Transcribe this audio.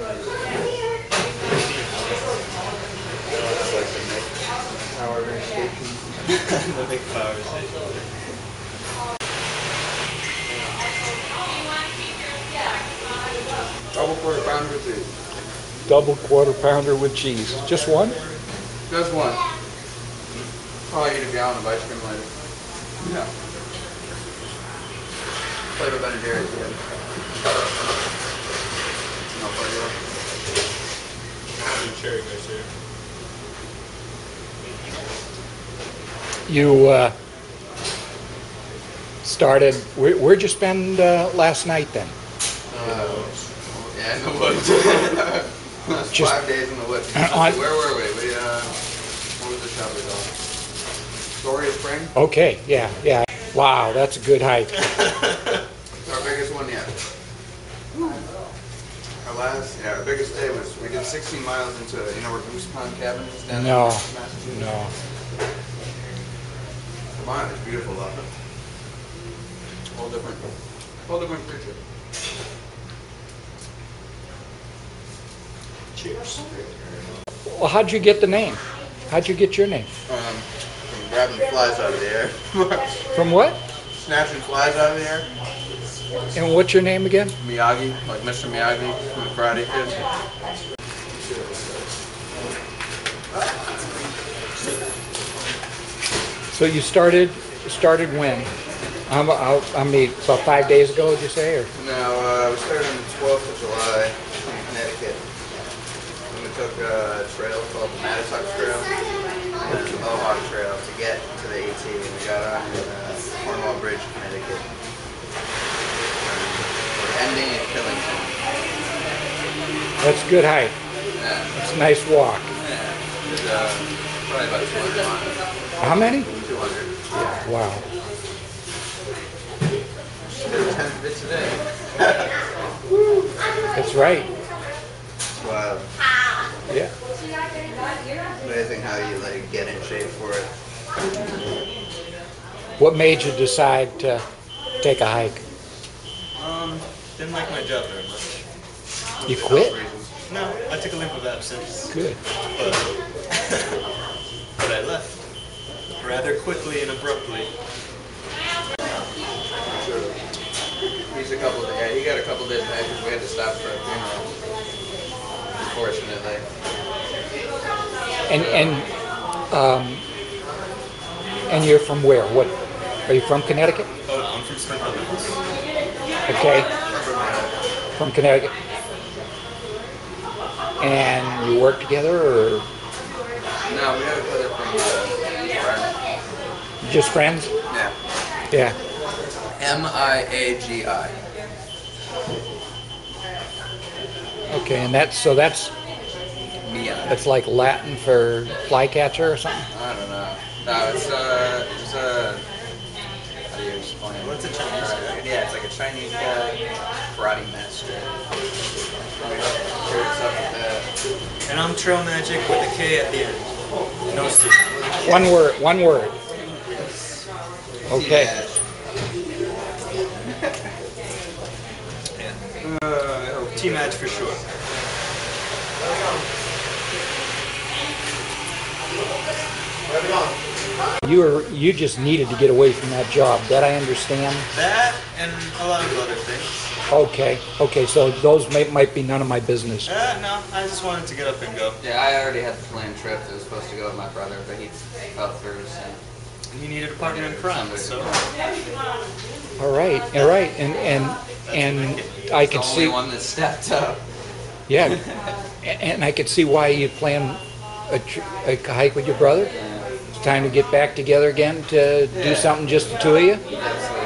Power station. The big power station. Double quarter pounder with cheese. Double quarter pounder with cheese. Just one? Just one. Probably eat a gallon of ice cream later. Yeah. Flavor Ben and Jerry's again. No flavor. Cherry goes here. You started, where'd you spend last night then? Yeah, in the woods. Just 5 days in the woods. on- Where were we? What was the shop we called? Storia Spring? Okay, yeah, yeah. Wow, that's a good hike. It's our biggest one yet. Our biggest day was, we did 16 miles into, you know where Goose Pond Cabin is down No, in Massachusetts? no. Come on, it's beautiful though. Whole different creature. Cheers. Well, how'd you get the name? How'd you get your name? From grabbing flies out of the air. From what? Snatching flies out of the air. And what's your name again? Miyagi, like Mr. Miyagi from the Karate Kid. So you started when? I mean, about 5 days ago, did you say? Or? Now, we started on the 12th of July in Connecticut. And we took a trail called the Mattatuck Trail and the Mohawk Trail to get to the AT. And we got on Cornwall Bridge, Connecticut. And we're ending at Killington. That's a good hike. Yeah. It's a nice walk. Yeah. It's, probably about 200 miles. How many? 200. Yeah. Wow. Did 10 bits a day. That's right. It's wild. Yeah. Amazing how you like get in shape for it. What made you decide to take a hike? Didn't like my job very much. You quit? No, I took a leave of absence. Good. But I left rather quickly and abruptly. He got a couple days back because we had to stop for a funeral. Unfortunately. And you're from where? What? Are you from Connecticut? Oh no, I'm from Springfield, Mass. Okay. From Connecticut. And you work together, or No, we got each other from just friends? Yeah. Yeah. Miagi. Okay, and that's Mia. like Latin for flycatcher or something? I don't know. No, it's how do you explain it? What's a Chinese guy? Yeah, it's like a Chinese guy, karate master. Sure, stuff like that. And I'm Trail Magic with a K at the end. No C. One word. Okay. T-Match for sure. You just needed to get away from that job. That I understand. That and a lot of other things. Okay. So those might be none of my business. No, I just wanted to get up and go. Yeah, I already had the planned trip that was supposed to go with my brother, but he fell through. So. He needed a partner in crime, so. All right, and I can the see. only one that stepped up. Yeah, and I could see why you plan a hike with your brother. It's time to get back together again to do something just the two of you. Absolutely.